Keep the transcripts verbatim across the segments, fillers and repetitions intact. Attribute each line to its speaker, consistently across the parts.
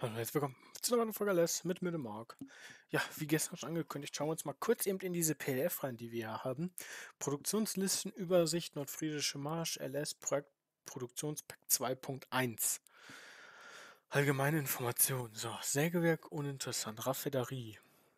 Speaker 1: Hallo, herzlich willkommen zu einer neuen Folge Les mit mir, dem Marc. Ja, wie gestern schon angekündigt, schauen wir uns mal kurz eben in diese P D F rein, die wir hier haben. Produktionslistenübersicht Nordfriesische Marsch, L S, Projekt Produktionspack zwei Punkt eins. Allgemeine Informationen. So, Sägewerk uninteressant. Raffinerie.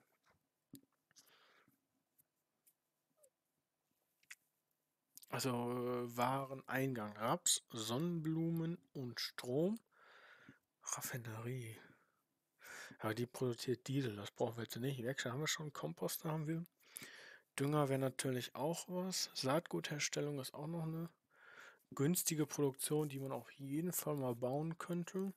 Speaker 1: Also äh, Wareneingang. Raps, Sonnenblumen und Strom. Raffinerie. Aber die produziert Diesel, das brauchen wir jetzt nicht. Werkstatt haben wir schon, Komposter haben wir. Dünger wäre natürlich auch was. Saatgutherstellung ist auch noch eine günstige Produktion, die man auf jeden Fall mal bauen könnte.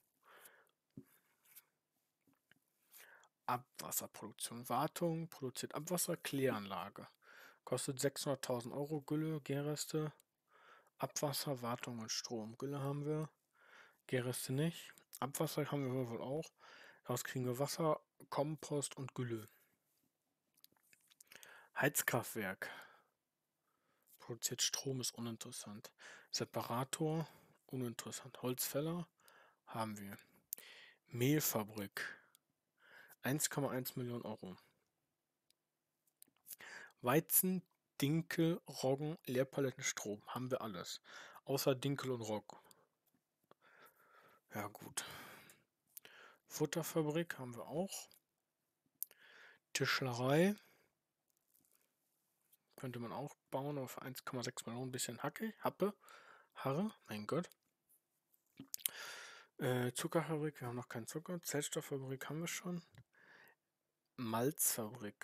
Speaker 1: Abwasserproduktion. Wartung, produziert Abwasser, Kläranlage. Kostet sechshunderttausend Euro. Gülle, Gärreste, Abwasser, Wartung und Strom. Gülle haben wir, Gärreste nicht. Abwasser haben wir wohl auch. Daraus kriegen wir Wasser, Kompost und Gülle. Heizkraftwerk. Produziert Strom, ist uninteressant. Separator, uninteressant. Holzfäller haben wir. Mehlfabrik, eins Komma eins Millionen Euro. Weizen, Dinkel, Roggen, Leerpaletten, Strom. Haben wir alles. Außer Dinkel und Roggen. Ja gut. Futterfabrik haben wir auch. Tischlerei. Könnte man auch bauen auf eins Komma sechs Millionen. Bisschen Hacke, Happe, Harre. Mein Gott. Äh, Zuckerfabrik, wir haben noch keinen Zucker. Zellstofffabrik haben wir schon. Malzfabrik.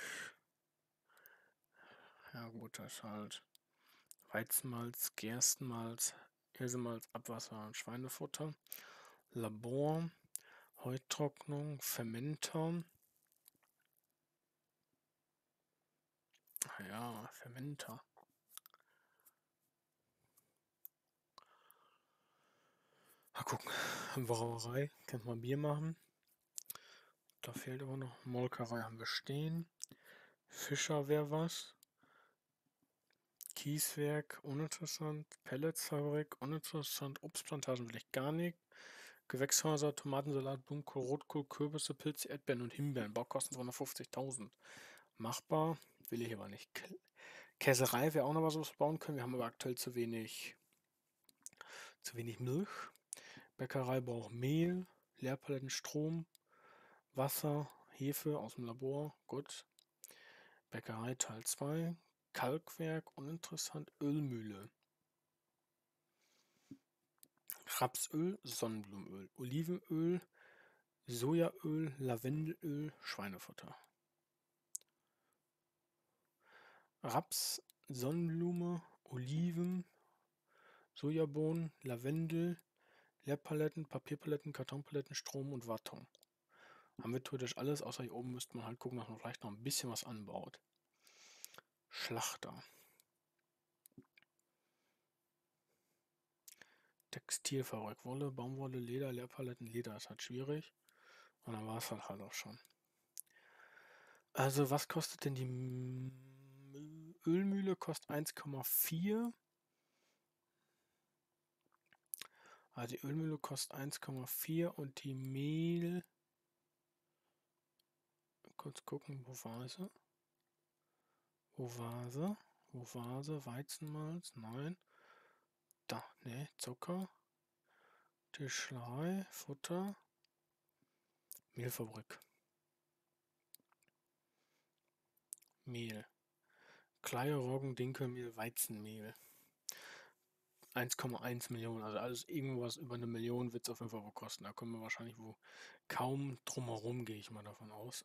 Speaker 1: Ja gut, das ist halt Weizenmalz, Gerstenmalz, Hirsemalz, Abwasser und Schweinefutter. Labor, Heutrocknung, Fermenter. Ah ja, Fermenter. Mal gucken. Brauerei, könnte man Bier machen. Da fehlt aber noch. Molkerei haben wir stehen. Fischer wäre was. Kieswerk, uninteressant. Pelletsfabrik, uninteressant. Obstplantagen will ich gar nicht. Gewächshäuser, Tomatensalat, Blumenkohl, Rotkohl, Kürbisse, Pilze, Erdbeeren und Himbeeren. Baukosten zweihundertfünfzigtausend. Machbar, will ich aber nicht. Käserei wäre auch noch was, was wir bauen können. Wir haben aber aktuell zu wenig, zu wenig Milch. Bäckerei braucht Mehl, Leerpaletten, Strom, Wasser, Hefe aus dem Labor. Gut. Bäckerei Teil zwei. Kalkwerk, uninteressant. Ölmühle. Rapsöl, Sonnenblumenöl, Olivenöl, Sojaöl, Lavendelöl, Schweinefutter. Raps, Sonnenblume, Oliven, Sojabohnen, Lavendel, Leerpaletten, Papierpaletten, Kartonpaletten, Strom und Wartung. Haben wir theoretisch alles, außer hier oben müsste man halt gucken, dass man vielleicht noch ein bisschen was anbaut. Schlachter. Textilfabrik, Wolle, Baumwolle, Leder, Leerpaletten, Leder ist halt schwierig. Und dann war es halt, halt auch schon. Also was kostet denn die M- Ölmühle? Kostet eins Komma vier. Also die Ölmühle kostet eins Komma vier und die Mehl. Kurz gucken, wo war sie? Wo war sie? Wo war sie? Weizenmalz? Nein. Da, ne, Zucker. Tischlerei, Futter. Mehlfabrik. Mehl. Kleie, Roggen, Dinkelmehl, Weizenmehl. eins Komma eins Millionen, also alles irgendwas über eine Million wird es auf jeden Fall wohl kosten. Da kommen wir wahrscheinlich wo kaum drum herum, gehe ich mal davon aus.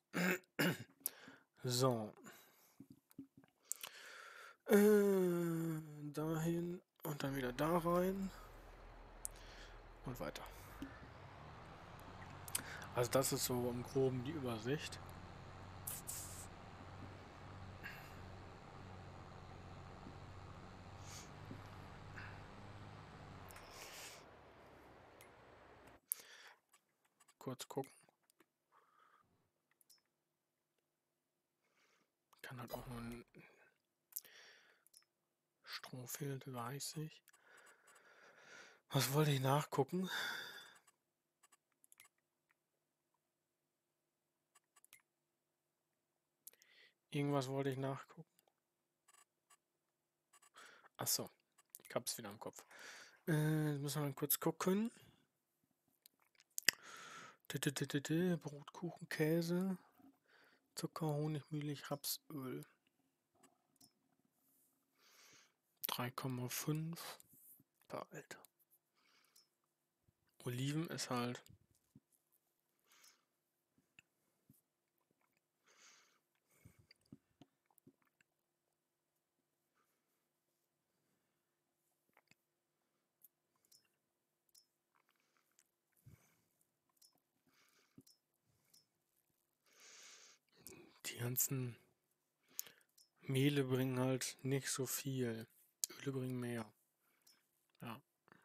Speaker 1: So. Äh, dahin und dann wieder da rein. Und weiter. Also das ist so im Groben die Übersicht. Kurz gucken. Kann halt auch nur ein Strom fehlt, weiß ich. Was wollte ich nachgucken? Irgendwas wollte ich nachgucken. Achso, ich hab's wieder im Kopf. Äh, müssen wir mal kurz gucken. Brot, Kuchen, Käse, Zucker, Honig, Milch, Rapsöl. drei Komma fünf. Alter. Oliven ist halt. Die ganzen Mehle bringen halt nicht so viel. Öle bringen mehr. Ja.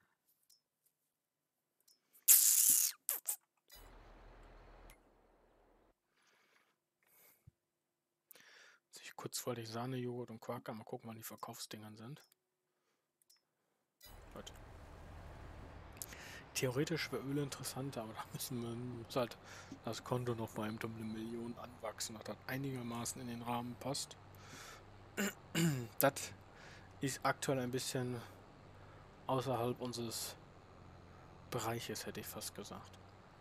Speaker 1: Ich kurzfristig Sahne, Joghurt und Quark. Mal gucken, wann die Verkaufsdingern sind. Gut. Theoretisch wäre Öl interessanter, aber da müssen wir muss halt das Konto noch mal um eine Million anwachsen, dass das einigermaßen in den Rahmen passt. Das ist aktuell ein bisschen außerhalb unseres Bereiches, hätte ich fast gesagt.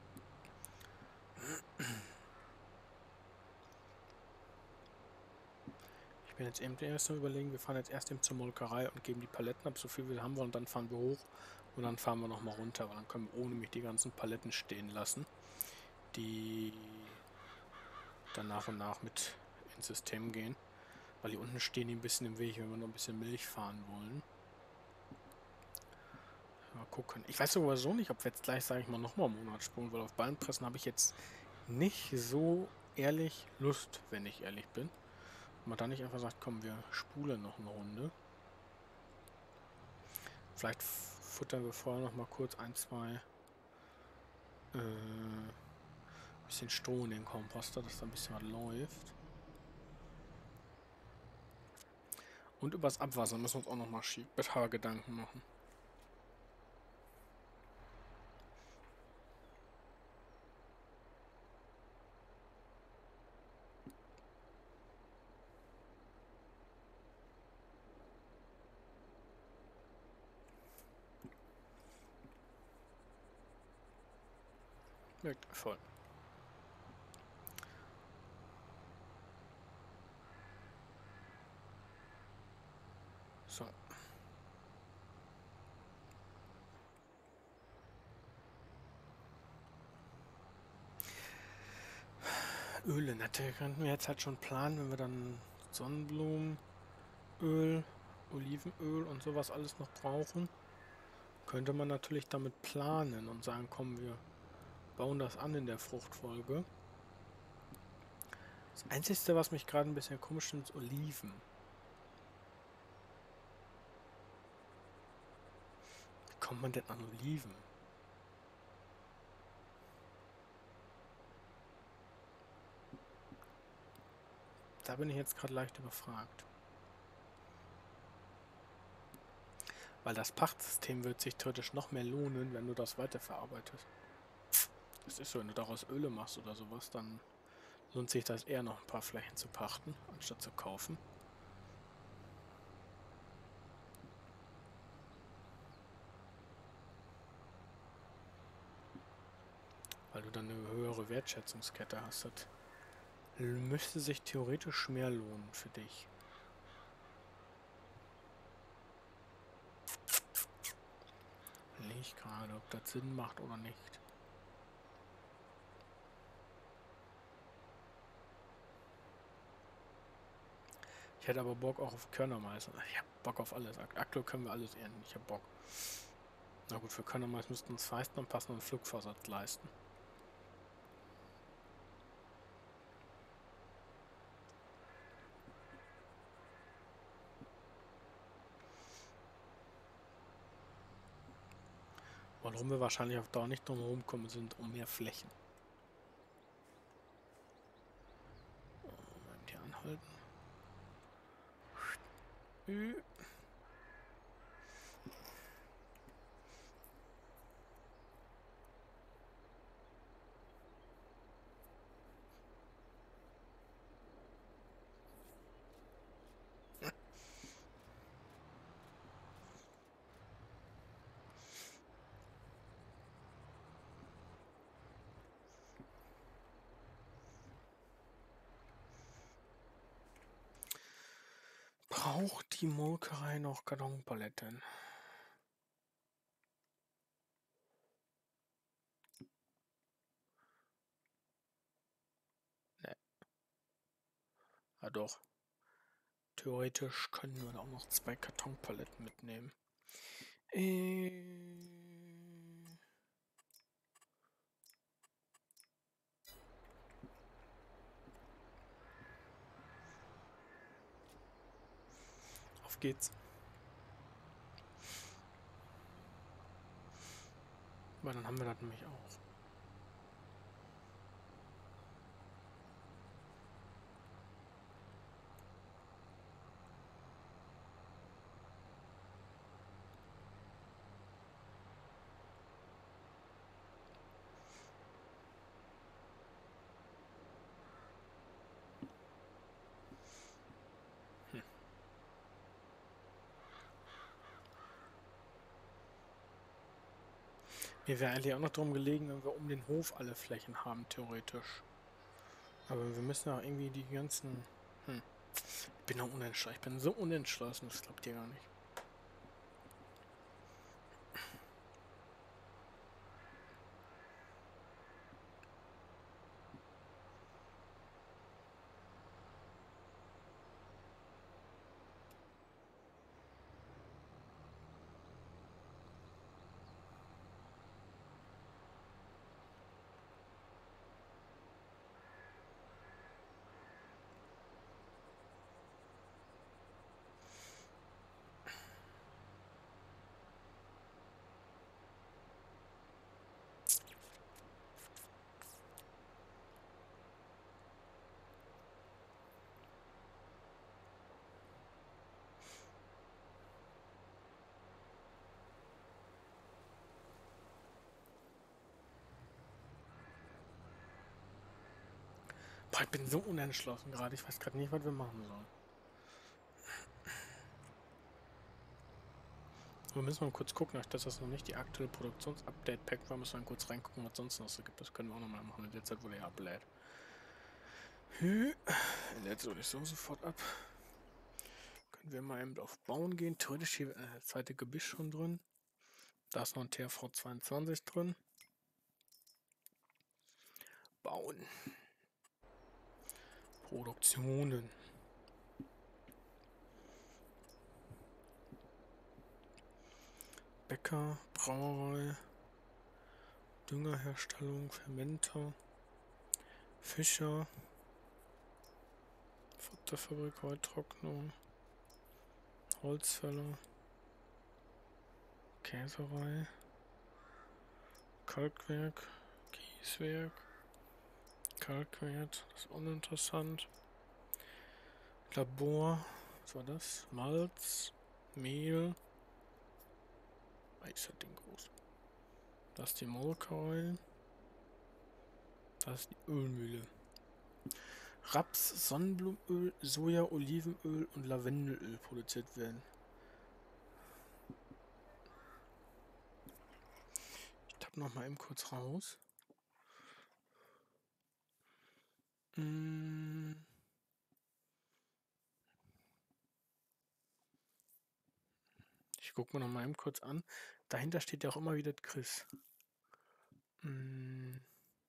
Speaker 1: Ich bin jetzt eben erst mal überlegen, wir fahren jetzt erst eben zur Molkerei und geben die Paletten ab, so viel wir haben wollen, und dann fahren wir hoch und dann fahren wir nochmal runter, weil dann können wir ohne mich die ganzen Paletten stehen lassen, die dann nach und nach mit ins System gehen, weil hier unten stehen die ein bisschen im Weg, wenn wir noch ein bisschen Milch fahren wollen. Mal gucken. Ich weiß sowieso nicht, ob wir jetzt gleich, sage ich mal, nochmal einen Monat spulen, weil auf Ballenpressen habe ich jetzt nicht so ehrlich Lust, wenn ich ehrlich bin. Und man dann nicht einfach sagt, komm, wir spulen noch eine Runde. Vielleicht futtern wir vorher noch mal kurz ein, zwei äh, bisschen Stroh in den Komposter, dass da ein bisschen was läuft. Und übers Abwasser müssen wir uns auch noch mal besser Gedanken machen. Wirkt voll. So. Öle, natürlich könnten wir jetzt halt schon planen, wenn wir dann Sonnenblumenöl, Olivenöl und sowas alles noch brauchen. Könnte man natürlich damit planen und sagen, komm, wir bauen das an in der Fruchtfolge. Das Einzige, was mich gerade ein bisschen komisch stimmt, ist Oliven. Wie kommt man denn an Oliven? Da bin ich jetzt gerade leicht überfragt. Weil das Pachtsystem wird sich theoretisch noch mehr lohnen, wenn du das weiterverarbeitest. Das ist so, wenn du daraus Öle machst oder sowas, dann lohnt sich das eher noch ein paar Flächen zu pachten, anstatt zu kaufen. Weil du dann eine höhere Wertschätzungskette hast. Das müsste sich theoretisch mehr lohnen für dich. Überlege ich gerade, ob das Sinn macht oder nicht. Ich hätte aber Bock auch auf Körnermais. Ich hab Bock auf alles. Aktuell können wir alles ernten. Ich hab Bock. Na gut, für Körnermais müssten uns feisten und passenden Flugversatz leisten. Warum wir wahrscheinlich auf Dauer nicht drum herum kommen, sind um mehr Flächen. Moment, hier anhalten. Braucht die Molkerei noch Kartonpaletten? Ne. Ja doch. Theoretisch können wir da auch noch zwei Kartonpaletten mitnehmen. Äh... Auf geht's. Weil dann haben wir das nämlich auch. Hm. Mir wäre eigentlich auch noch darum gelegen, wenn wir um den Hof alle Flächen haben, theoretisch. Aber wir müssen ja irgendwie die ganzen... Hm. Ich bin noch unentschlossen. Ich bin so unentschlossen, das glaubt ihr gar nicht. Boah, ich bin so unentschlossen gerade. Ich weiß gerade nicht, was wir machen sollen. Wir müssen mal kurz gucken, dass das noch nicht die aktuelle Produktions-Update-Pack war. Müssen wir kurz reingucken, was sonst noch so gibt. Das können wir auch nochmal machen in der Zeit, wo der ablädt. Hü. Er lädt so nicht so sofort ab. Können wir mal eben auf Bauen gehen. Theoretisch hier äh, das zweite Gebüsch schon drin. Da ist noch ein T H V zweiundzwanzig drin. Bauen. Produktionen. Bäcker, Brauerei, Düngerherstellung, Fermenter, Fischer, Futterfabrik, Heutrocknung, Holzfäller, Käserei, Kalkwerk, Kieswerk, Kalkwert, das ist uninteressant. Labor, was war das? Malz, Mehl. Ah, ist das Ding groß. Das ist die Molkerei. Das ist die Ölmühle. Raps, Sonnenblumenöl, Soja, Olivenöl und Lavendelöl produziert werden. Ich tapp noch mal eben kurz raus. Hm. Ich gucke mir noch mal eben kurz an. Dahinter steht ja auch immer wieder Chris. Hm.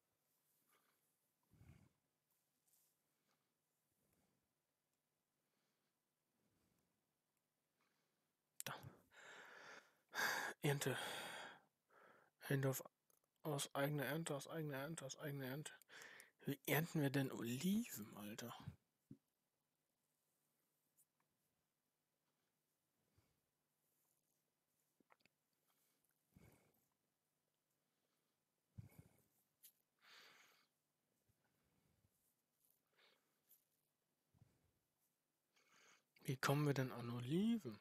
Speaker 1: Da. Ernte. Ernte auf, aus eigener Ernte, aus eigener Ernte, aus eigener Ernte. Wie ernten wir denn Oliven, Alter? Wie kommen wir denn an Oliven?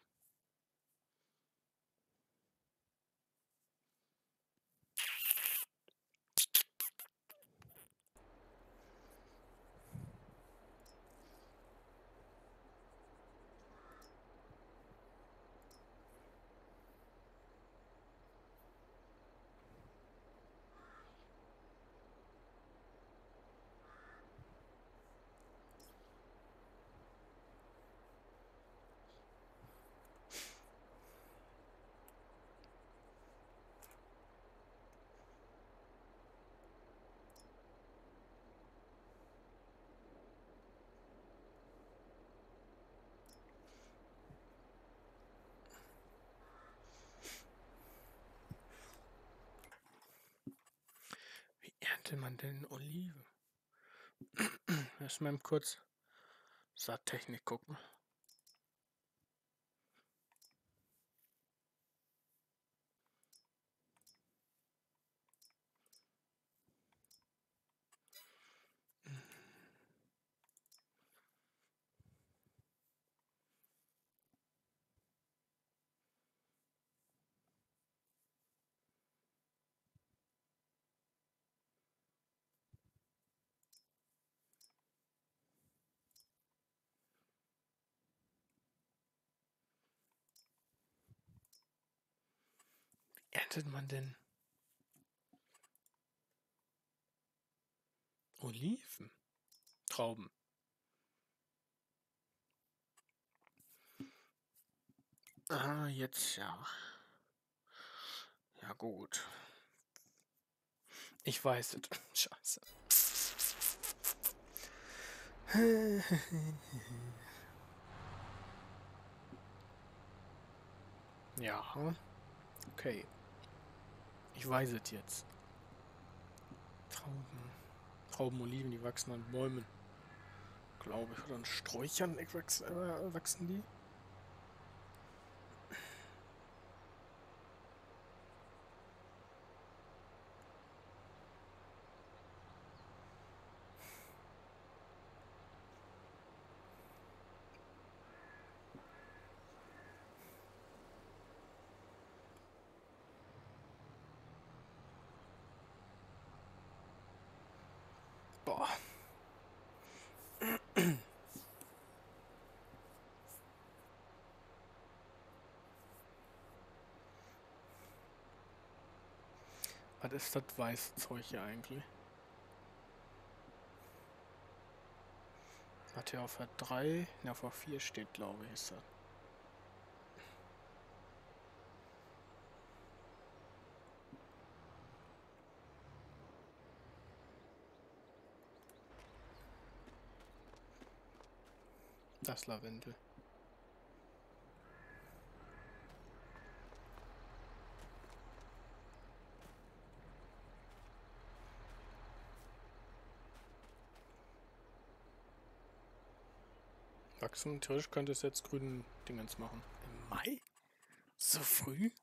Speaker 1: erntet man denn Oliven? Erstmal kurz Saattechnik gucken. Wie erntet man denn Oliven? Trauben. Ah, jetzt ja. Ja gut. Ich weiß es. Scheiße. Ja. Okay. Ich weiß es jetzt. Trauben. Trauben, Oliven, die wachsen an Bäumen. Glaube ich. Oder an Sträuchern wachsen, äh, wachsen die? Boah. Was ist das weiße Zeug hier eigentlich? Hat hier auf der drei, ja, auf der vier steht, glaube ich, ist das. Das Lavendel. Wachsen, theoretisch könnte es jetzt grünen Dingens machen. Im Mai? So früh?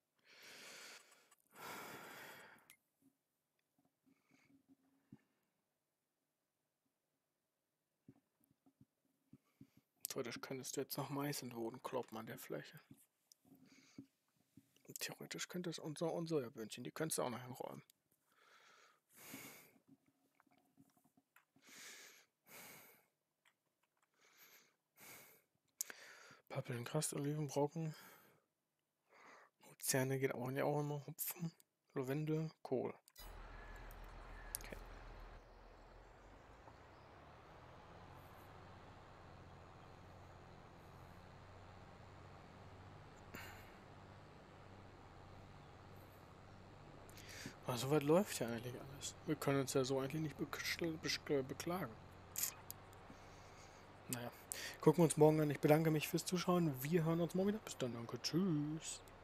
Speaker 1: Theoretisch könntest du jetzt noch Mais in den Boden kloppen an der Fläche. Theoretisch könnte es unser und Sojaböhnchen, die könntest du auch noch hinräumen. Paprika, Gras, Oliven, Brocken. Luzerne geht auch, ja auch immer. Hopfen, Lavendel, Kohl. Okay. Aber soweit läuft ja eigentlich alles. Wir können uns ja so eigentlich nicht beklagen. Naja, gucken wir uns morgen an. Ich bedanke mich fürs Zuschauen. Wir hören uns morgen wieder. Bis dann, danke. Tschüss.